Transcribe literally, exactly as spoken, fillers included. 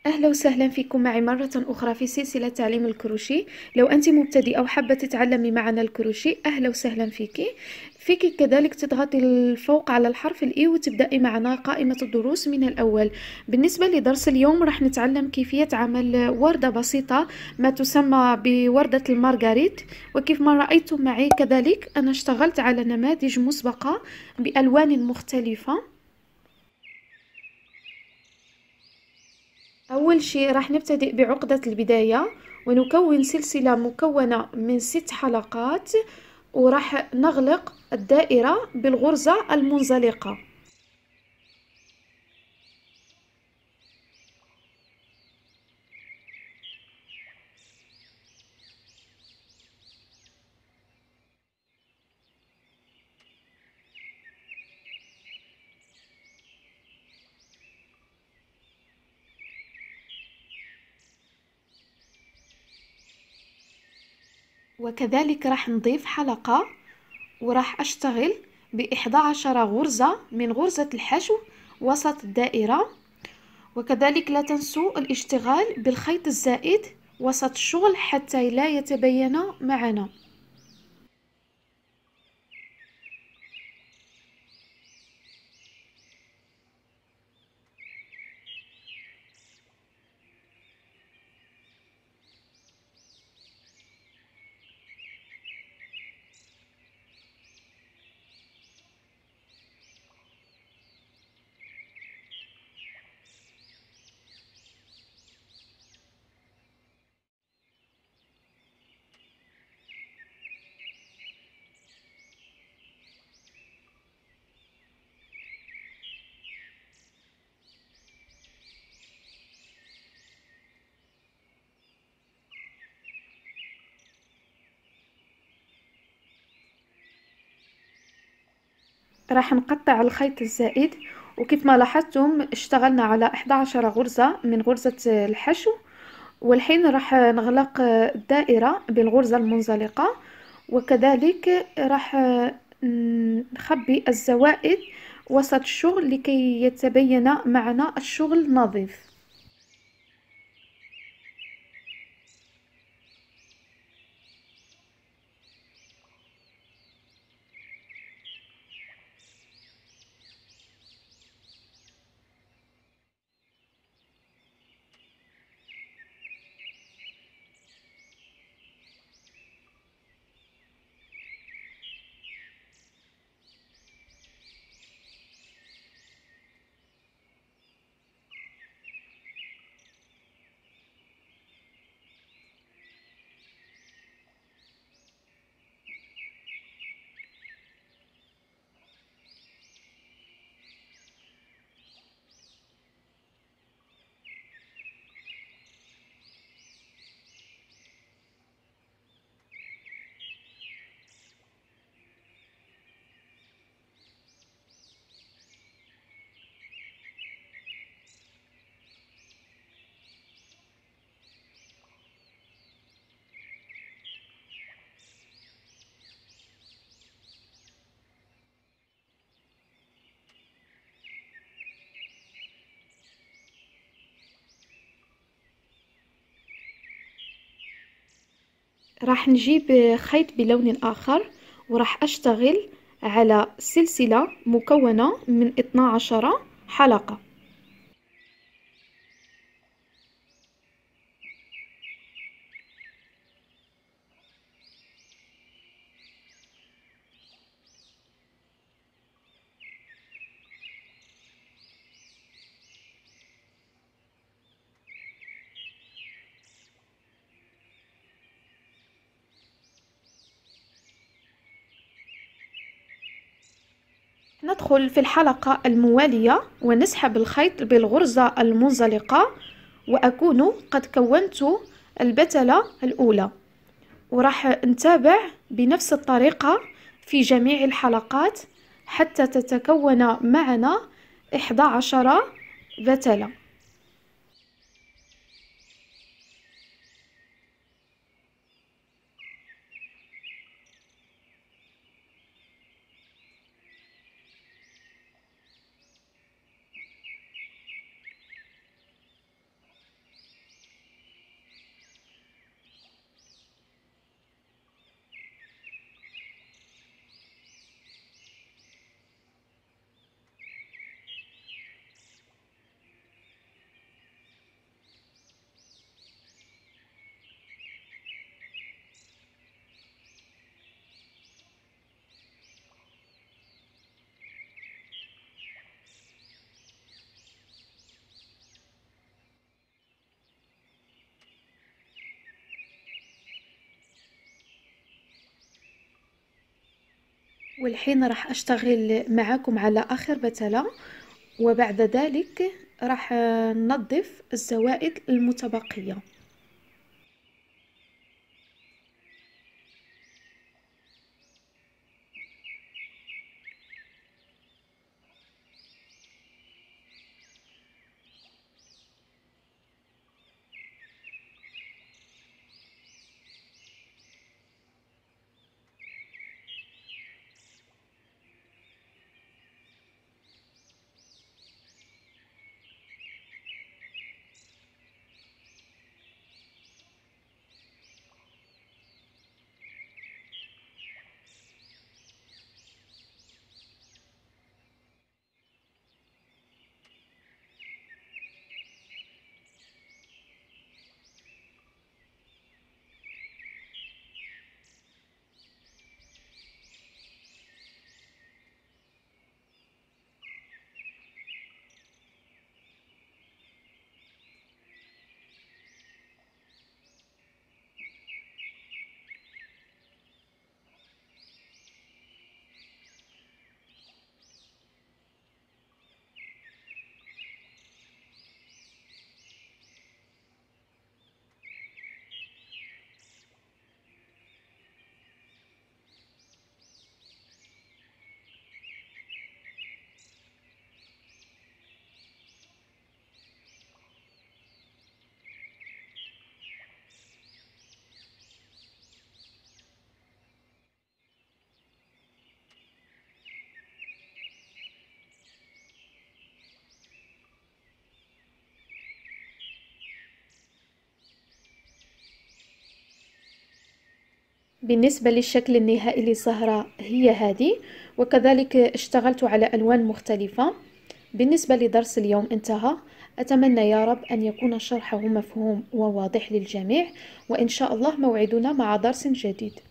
أهلا وسهلا فيكم معي مرة أخرى في سلسلة تعليم الكروشيه. لو أنت مبتدئة أو حابة تتعلمي معنا الكروشيه أهلا وسهلا فيك. فيك كذلك تضغطي الفوق على الحرف الإي وتبدأي معنا قائمة الدروس من الأول. بالنسبة لدرس اليوم راح نتعلم كيفية عمل وردة بسيطة ما تسمى بوردة المارغريت. وكيف ما رأيتم معي كذلك أنا اشتغلت على نماذج مسبقة بألوان مختلفة. أول شيء راح نبتدئ بعقدة البداية ونكون سلسلة مكونة من ست حلقات، وراح نغلق الدائرة بالغرزة المنزلقة. وكذلك راح نضيف حلقة وراح أشتغل بإحدى عشر غرزة من غرزة الحشو وسط الدائرة. وكذلك لا تنسوا الاشتغال بالخيط الزائد وسط الشغل حتى لا يتبين معنا. راح نقطع الخيط الزائد، وكيف ما لاحظتم اشتغلنا على إحدى عشر غرزة من غرزة الحشو. والحين راح نغلق الدائرة بالغرزة المنزلقة، وكذلك راح نخبي الزوائد وسط الشغل لكي يتبين معنا الشغل نظيف. راح نجيب خيط بلون آخر وراح أشتغل على سلسلة مكونة من اثنا عشر حلقة. ندخل في الحلقة الموالية ونسحب الخيط بالغرزة المنزلقة، وأكون قد كونت البتلة الأولى. وراح نتابع بنفس الطريقة في جميع الحلقات حتى تتكون معنا إحدى عشر بتلة. والحين راح أشتغل معاكم على آخر بتلة، وبعد ذلك راح ننظف الزوائد المتبقية. بالنسبة للشكل النهائي للزهرة هي هذه، وكذلك اشتغلت على ألوان مختلفة. بالنسبة لدرس اليوم انتهى. أتمنى يا رب أن يكون شرحه مفهوم وواضح للجميع، وإن شاء الله موعدنا مع درس جديد.